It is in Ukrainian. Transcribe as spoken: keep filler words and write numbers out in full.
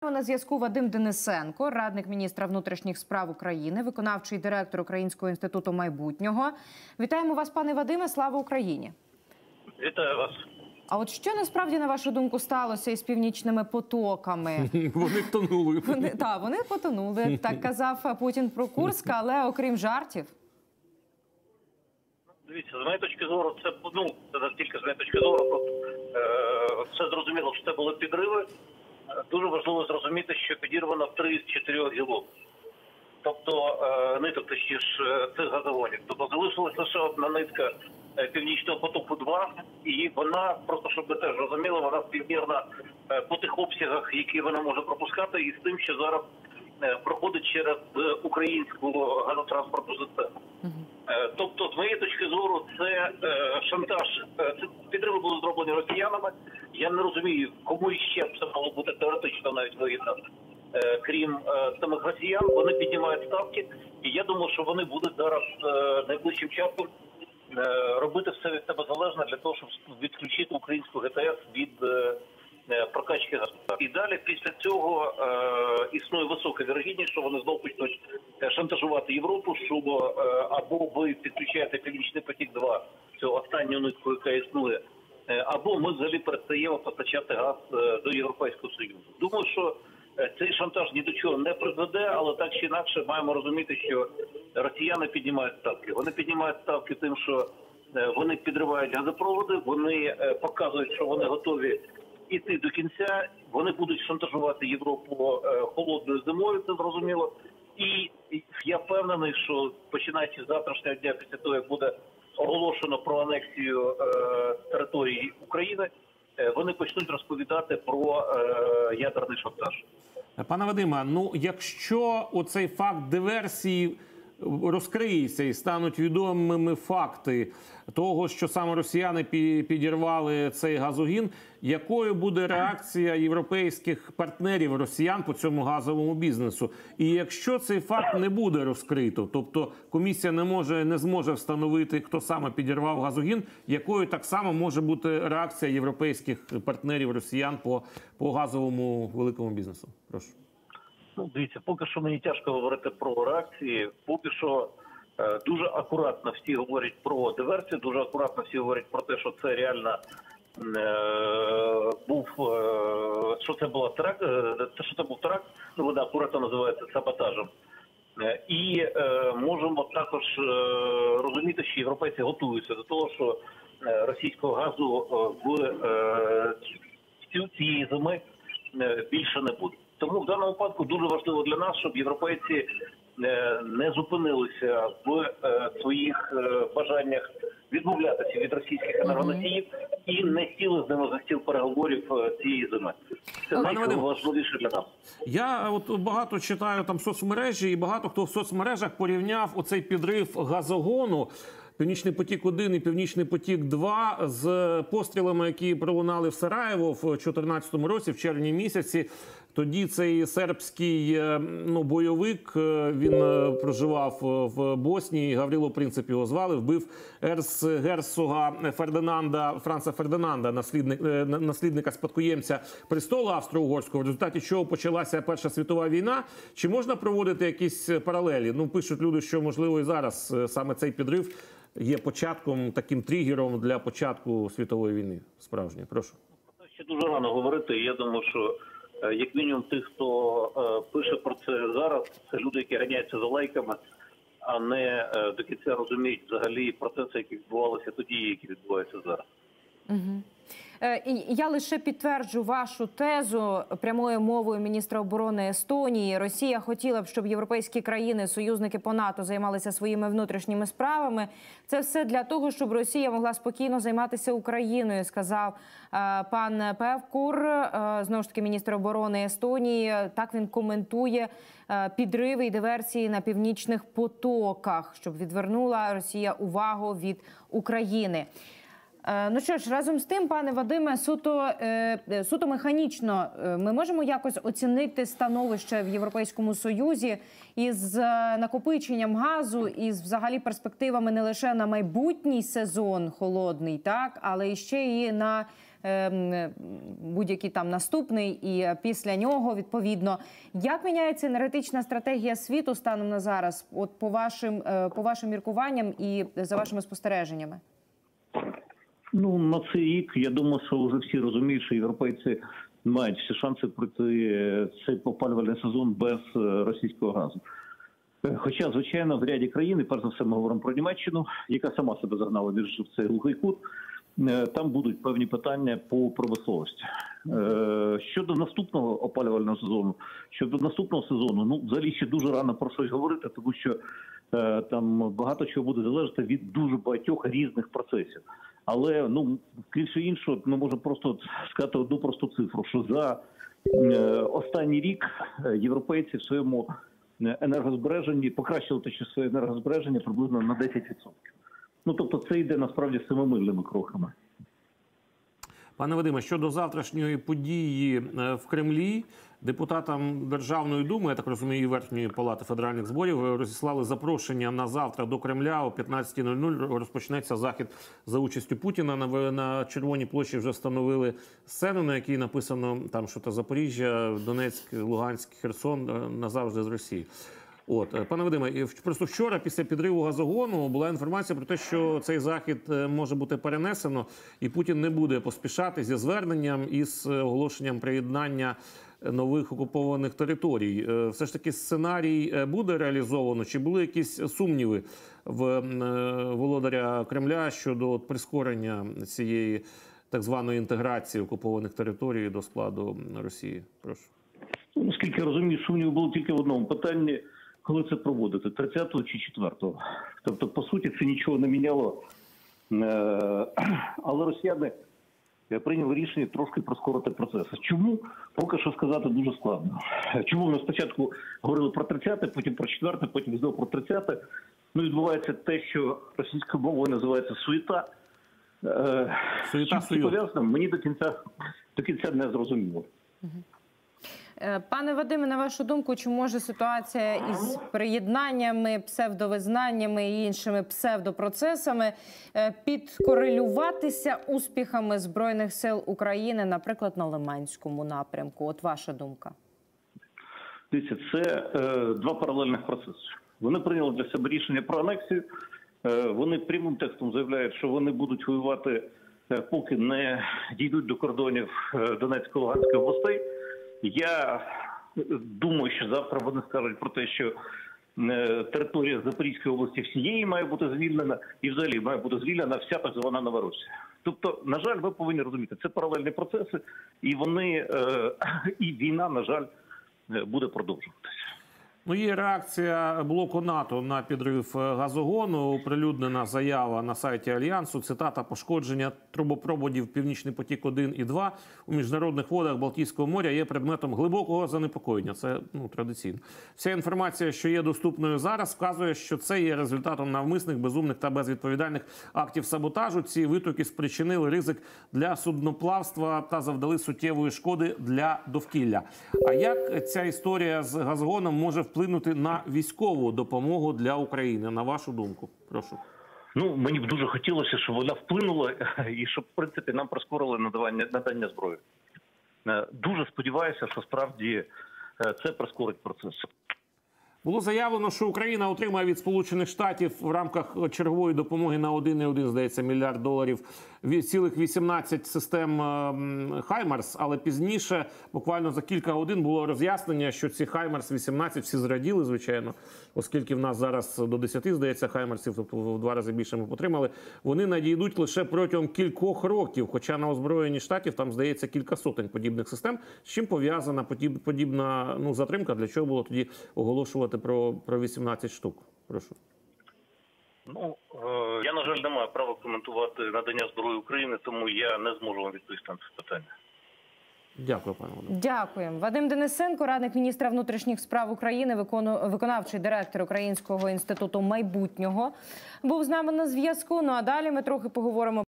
На зв'язку Вадим Денисенко, радник міністра внутрішніх справ України, виконавчий директор Українського інституту майбутнього. Вітаємо вас, пане Вадиме, слава Україні! Вітаю вас! А от що насправді, на вашу думку, сталося із північними потоками? Вони тонули. Вони, так, вони потонули, так казав Путін про Курськ, але окрім жартів. Дивіться, з моєї точки зору, це, ну, це не тільки з моєї точки зору, е, це зрозуміло, що це були підриви. Дуже важливо зрозуміти, що підірвано три з чотирьох гілок. Тобто, е, ниток, точніше, цих газогонів. Тобто залишилася лише одна нитка Північного потоку два, і вона, просто щоб ви теж розуміли, вона співмірна по тих обсягах, які вона може пропускати, і з тим, що зараз проходить через українську газотранспортну систему. Uh-huh. Тобто, з моєї точки зору, це шантаж, це підриви були зроблені росіянами. Я не розумію, кому іще б це мало бути теоретично навіть вигідно, крім самих росіян. Вони піднімають ставки, і я думаю, що вони будуть зараз найближчим часом робити все від себе залежне для того, щоб відключити українську ГТС від е, прокачки газу. І далі після цього е, існує висока вірогідність, що вони знову почнуть шантажувати Європу, що е, або ви підключаєте Північний потік-два, цю останню нитку, яка існує, е, або ми взагалі перестаємо постачати газ е, до Європейського Союзу. Думаю, що цей шантаж ні до чого не призведе, але так чи інакше маємо розуміти, що росіяни піднімають ставки. Вони піднімають ставки тим, що вони підривають газопроводи, вони показують, що вони готові йти до кінця, вони будуть шантажувати Європу холодною зимою, це зрозуміло. І я впевнений, що починаючи з завтрашнього дня, після того, як буде оголошено про анексію території України, вони почнуть розповідати про е, ядерний шантаж. Пане Вадиме, ну якщо оцей факт диверсії розкриється і стануть відомими факти того, що саме росіяни підірвали цей газогін, якою буде реакція європейських партнерів росіян по цьому газовому бізнесу? І якщо цей факт не буде розкрито, тобто комісія не може, не зможе встановити, хто саме підірвав газогін, якою так само може бути реакція європейських партнерів росіян по, по газовому великому бізнесу? Прошу. Ну, дивіться, поки що мені тяжко говорити про реакції. Поки що е, дуже акуратно всі говорять про диверсію, дуже акуратно всі говорять про те, що це реально е, був, е, що це була теракт, е, що це був теракт, ну, вона акуратно називається саботажем. Е, і е, можемо також е, розуміти, що європейці готуються до того, що е, російського газу е, в е, цієї зими е, більше не буде. Тому в даному випадку дуже важливо для нас, щоб європейці не зупинилися в своїх бажаннях відмовлятися від російських енергоносіїв і не сіли з ними за стіл переговорів цієї зими. Це найважливіше для нас. Я от багато читаю там соцмережі, і багато хто в соцмережах порівняв оцей підрив газогону Північний потік-один і Північний потік-два з пострілами, які пролунали в Сараєво в дві тисячі чотирнадцятому році, в червні місяці. Тоді цей сербський ну, бойовик, він проживав в Боснії, Гаврило Принцип його звали, вбив ерцгерцога Фердинанда, Франца Фердинанда, наслідник, наслідника спадкоємця престолу Австро-Угорського, в результаті чого почалася Перша світова війна. Чи можна проводити якісь паралелі? Ну, пишуть люди, що, можливо, і зараз саме цей підрив є початком, таким тригером для початку світової війни справжньої. Прошу. Ще дуже рано говорити. Я думаю, що як мінімум тих, хто е, пише про це зараз, це люди, які ганяються за лайками, а не е, до кінця розуміють взагалі процеси, які відбувалися тоді, які відбуваються зараз. Угу. Я лише підтверджу вашу тезу прямою мовою міністра оборони Естонії. Росія хотіла б, щоб європейські країни, союзники по НАТО, займалися своїми внутрішніми справами. Це все для того, щоб Росія могла спокійно займатися Україною, сказав пан Певкур, знову ж таки міністр оборони Естонії. Так він коментує підриви і диверсії на північних потоках, щоб відвернула Росія увагу від України. Ну що ж, разом з тим, пане Вадиме, суто, суто механічно ми можемо якось оцінити становище в Європейському Союзі із накопиченням газу, із взагалі перспективами не лише на майбутній сезон холодний, так, але і ще і на е, будь-який там наступний, і після нього відповідно. Як міняється енергетична стратегія світу станом на зараз? От по вашим е, по вашим міркуванням і за вашими спостереженнями? Ну, на цей рік, я думаю, що вже всі розуміють, що європейці мають всі шанси пройти цей опалювальний сезон без російського газу. Хоча, звичайно, в ряді країн, і перш за все ми говоримо про Німеччину, яка сама себе загнала в цей глухий кут, там будуть певні питання по промисловості. Щодо наступного опалювального сезону, щодо наступного сезону, ну, взагалі ще дуже рано про щось говорити, тому що там багато чого буде залежати від дуже багатьох різних процесів. Але, ну, крім всього іншого, ми можемо просто сказати одну просту цифру, що за е, останній рік європейці в своєму енергозбереженні покращили те, що своє енергозбереження приблизно на десять відсотків. Ну, тобто це йде насправді семимильними кроками. Пане Вадиме, щодо завтрашньої події в Кремлі, депутатам Державної думи, я так розумію, і Верхньої палати федеральних зборів, розіслали запрошення на завтра до Кремля о п'ятнадцятій нуль нуль. Розпочнеться захід за участю Путіна. На, на Червоній площі вже встановили сцену, на якій написано, там, що та Запоріжжя, Донецьк, Луганськ, Херсон назавжди з Росії. От, пане Вадиме, просто вчора після підриву газогону була інформація про те, що цей захід може бути перенесено, і Путін не буде поспішати зі зверненням і з оголошенням приєднання нових окупованих територій. Все ж таки сценарій буде реалізовано? Чи були якісь сумніви в володаря Кремля щодо прискорення цієї так званої інтеграції окупованих територій до складу Росії? Прошу. Наскільки я розумію, сумніви були тільки в одному питанні. Коли це проводити? тридцятого чи четвертого? Тобто, по суті, це нічого не міняло. Але росіяни прийняли рішення трошки прискорити процес. Чому? Поки що сказати дуже складно. Чому ми спочатку говорили про тридцяте, потім про четверте, потім знову про тридцяте. Ну, відбувається те, що російською мовою називається суєта. Суєта, суєта. Мені до кінця, до кінця не зрозуміло. Пане Вадиме, на вашу думку, чи може ситуація із приєднаннями, псевдовизнаннями і іншими псевдопроцесами підкорелюватися успіхами Збройних сил України, наприклад, на Лиманському напрямку? От ваша думка. Дивіться, це е, два паралельних процеси. Вони прийняли для себе рішення про анексію. Е, вони прямим текстом заявляють, що вони будуть воювати, е, поки не дійдуть до кордонів е, Донецької, Луганської областей. Я думаю, що завтра вони скажуть про те, що територія Запорізької області всієї має бути звільнена і взагалі має бути звільнена вся так звана Новоросія. Тобто, на жаль, ви повинні розуміти, це паралельні процеси, і вони, і війна, на жаль, буде продовжуватися. Ну, є реакція блоку НАТО на підрив газогону. Оприлюднена заява на сайті Альянсу. Цитата: «Пошкодження трубопроводів Північний потік один і два у міжнародних водах Балтійського моря є предметом глибокого занепокоєння». Це, ну, традиційно. Вся інформація, що є доступною зараз, вказує, що це є результатом навмисних, безумних та безвідповідальних актів саботажу. Ці витоки спричинили ризик для судноплавства та завдали суттєвої шкоди для довкілля. А як ця історія з газогоном може вплинути на військову допомогу для України, на вашу думку? Прошу. Ну, мені б дуже хотілося, щоб вона вплинула і щоб, в принципі, нам прискорили надавання, надання зброї. Дуже сподіваюся, що справді це прискорить процес. Було заявлено, що Україна отримає від Сполучених Штатів в рамках чергової допомоги на один і один, здається, мільярд доларів, цілих вісімнадцять систем «Хаймарс», але пізніше, буквально за кілька годин, було роз'яснення, що ці «Хаймарс вісімнадцять» всі зраділи, звичайно, оскільки в нас зараз до десяти, здається, «Хаймарсів», тобто в два рази більше ми отримали, вони надійдуть лише протягом кількох років, хоча на озброєнні Штатів там, здається, кілька сотень подібних систем. З чим пов'язана подібна, ну, затримка? Для чого було тоді оголошувати про, про вісімнадцять штук? Прошу. Ну, е, я, на жаль, не маю права коментувати надання зброї України, тому я не зможу вам відповісти на це питання. Дякую, пане Вадим. Дякуємо. Вадим Денисенко, радник міністра внутрішніх справ України, викону... виконавчий директор Українського інституту майбутнього, був з нами на зв'язку. Ну а далі ми трохи поговоримо